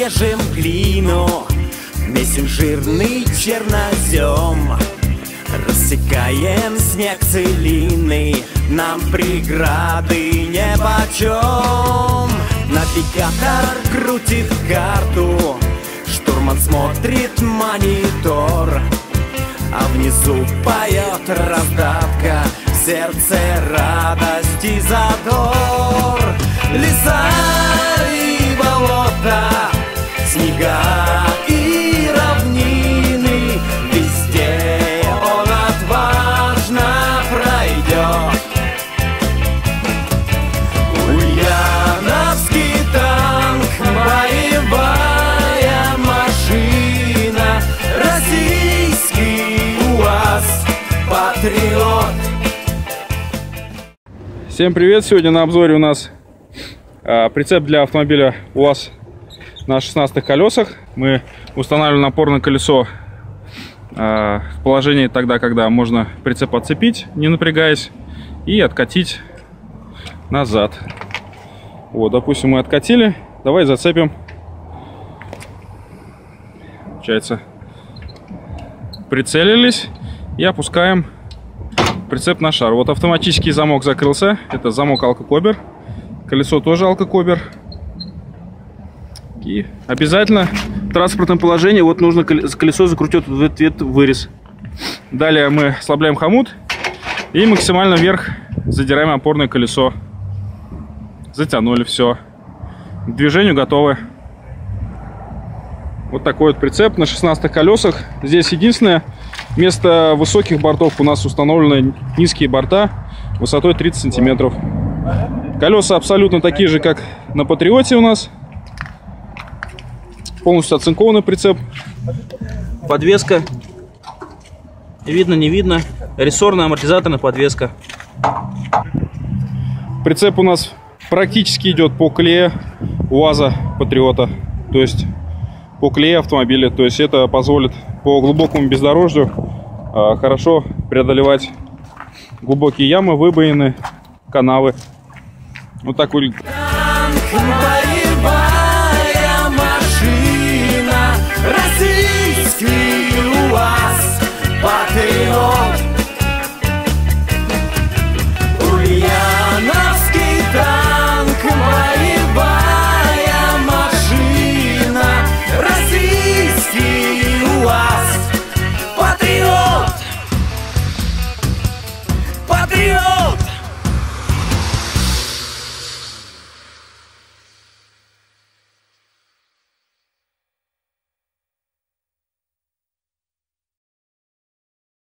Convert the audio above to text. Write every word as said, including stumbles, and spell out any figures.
режем глину, месим жирный чернозем, рассекаем снег целиной, нам преграды нипочем. Навигатор крутит карту, штурман смотрит монитор, а внизу поет раздатка, в сердце радость и задор. Леса и болота, снега и равнины, везде он отважно пройдет. Ульяновский танк, боевая машина, российский УАЗ, патриот. Всем привет! Сегодня на обзоре у нас а, прицеп для автомобиля УАЗ на шестнадцатых колесах. Мы устанавливаем опорное колесо а, в положении тогда, когда можно прицеп отцепить, не напрягаясь, и откатить назад. Вот, допустим, мы откатили. Давай зацепим. Получается, прицелились и опускаем прицеп на шар. Вот автоматический замок закрылся. Это замок алкокобер. Колесо тоже алкокобер. И обязательно в транспортном положении вот нужно колесо закрутить в этот вырез. Далее мы ослабляем хомут и максимально вверх задираем опорное колесо. Затянули, все. К движению готовы. Вот такой вот прицеп на шестнадцатых колесах. Здесь единственное, вместо высоких бортов у нас установлены низкие борта высотой тридцать сантиметров. Колеса абсолютно такие же, как на Патриоте у нас. Полностью оцинкованный прицеп. Подвеска. Видно, не видно. Рессорная амортизаторная подвеска. Прицеп у нас практически идет по колее УАЗа Патриота. То есть по колее автомобиля. То есть это позволит по глубокому бездорожью а, хорошо преодолевать глубокие ямы, выбоины, канавы. Вот так выглядит. Боевая машина, российский УАЗ, патриот.